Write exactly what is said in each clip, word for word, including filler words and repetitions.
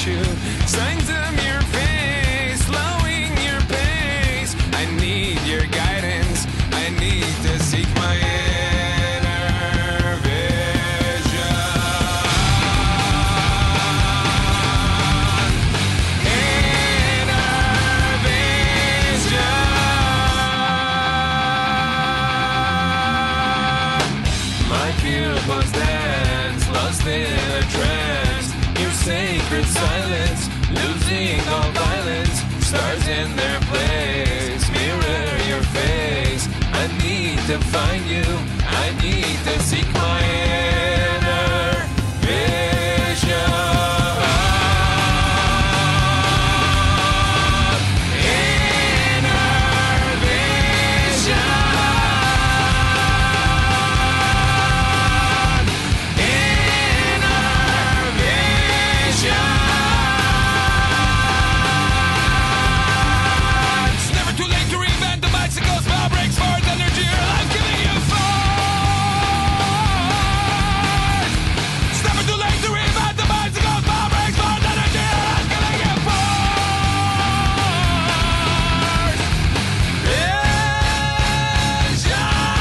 you. Signs of your face, slowing your pace. I need your guidance. I need to seek my inner vision. Inner vision. My pupils dance, lost in a trance. Your sacred silence, losing all violence. Stars in their place, mirror your face. I need to find you, I need to seek my inner vision. Inner vision. Inner vision. It's never too late to reinvent the bicycle. Spell breaks for its energy. I'm giving you force. It's never too late to reinvent the bicycle. Spell breaks for its energy. I'm giving you force. Vision.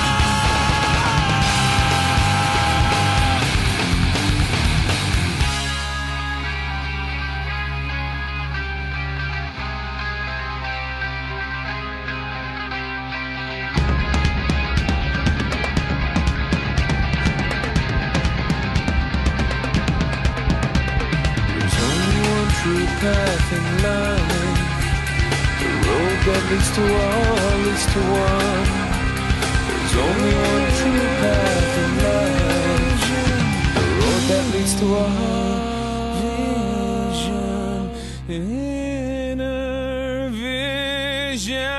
There's only one true path in life. The road that leads to all leads to one. There's only one true path in life. The road that leads to all vision. Inner vision.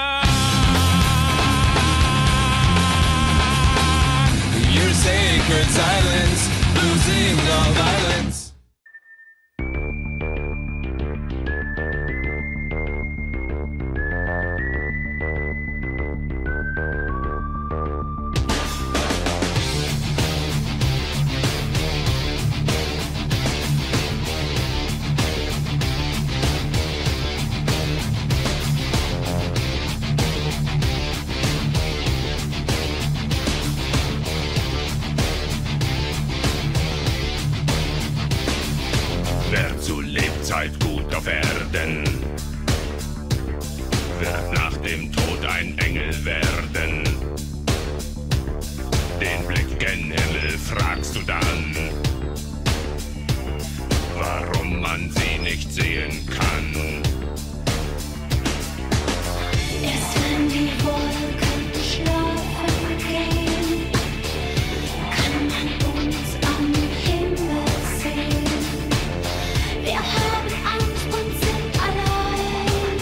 Your sacred silence, losing all violence. Wer zu Lebzeit gut auf Erden, wird nach dem Tod ein Engel werden. Den Blick gen Himmel fragst du dann, warum man sie nicht sehen kann. Erst wenn die Wolken schlafen gehen, kann man uns am Himmel sehen. Wir haben Angst und sind allein.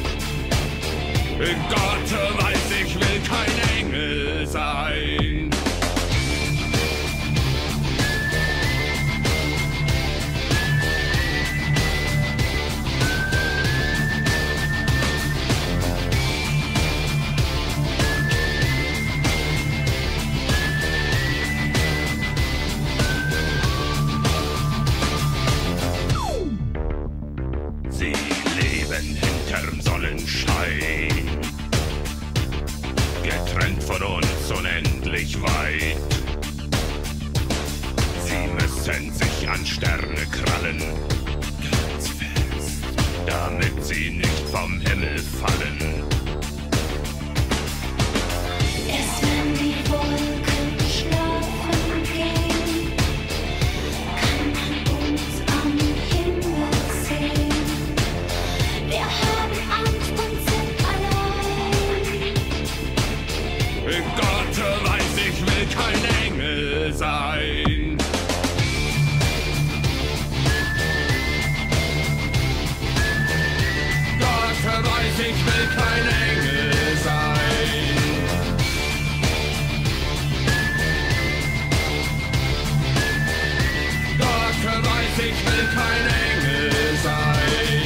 Gott weiß, ich will kein Engel sein. Sie leben hinterm Sonnenschein, getrennt von uns unendlich weit. Sie müssen sich an Sterne krallen, ganz fest, damit sie nicht vom Himmel fallen. Erst wenn die Wolken schlafen gehen, kann man uns am Himmel sehen. Wir haben Angst und sind allein. Gott weiß, ich will kein Engel sein. Gott weiß, ich will kein Engel sein. Gott weiß, ich will kein Engel sein.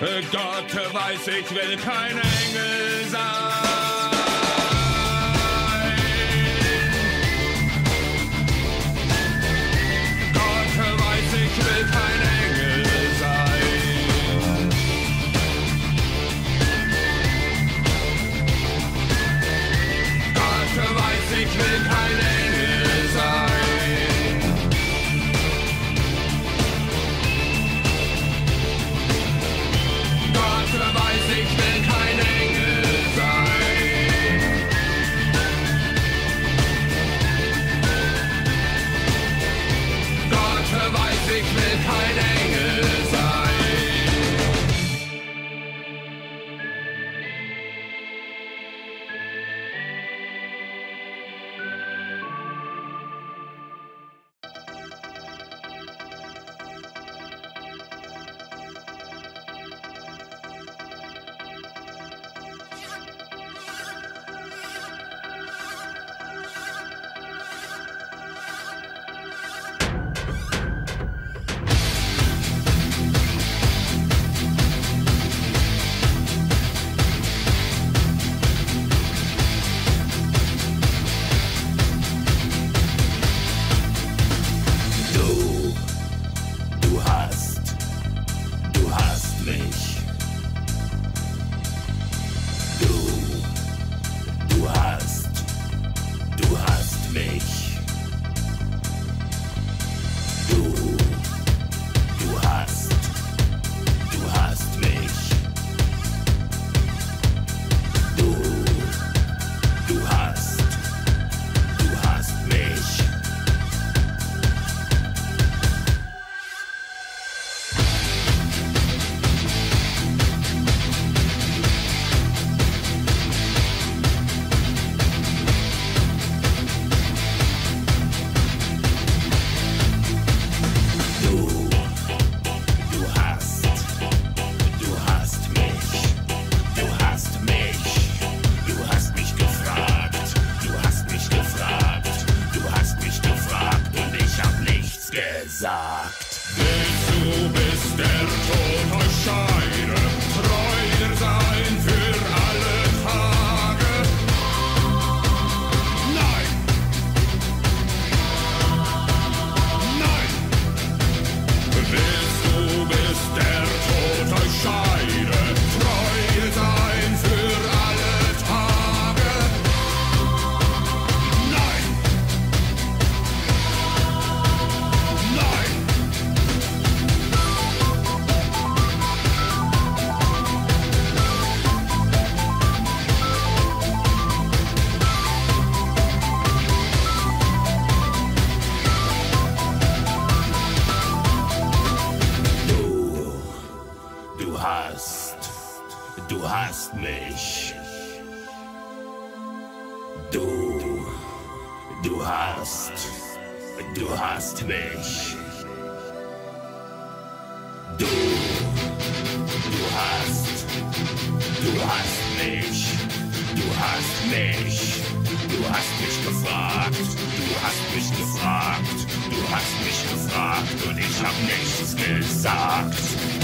Gott weiß, ich will kein Engel sein. Gott weiß, ich will kein Engel sein. Gott weiß, ich will kein Engel sein. Gott weiß, ich will kein Engel sein. Gott weiß, ich will kein Engel sein. Du, du hast, du hast mich. Du, du hast, du hast mich. Du, du hast, du hast mich. Du, du hast, du hast mich. Du, du hast, du hast mich, du hast mich, du hast mich gefragt, du hast mich gefragt, du hast mich gefragt und ich hab nichts gesagt. Willst du, bis der Tod euch scheide, treu sein für alle Tage? Nein! Nein! Willst du, bis der Tod euch scheide, treu sein für alle Tage? Nein! Nein! Du, du hast, du hast mich. Du, du hast, du hast mich. Du, du hast, du hast mich. Du hast mich. Du hast mich gefragt. Du hast mich gefragt. Du hast mich gefragt und ich hab nichts gesagt.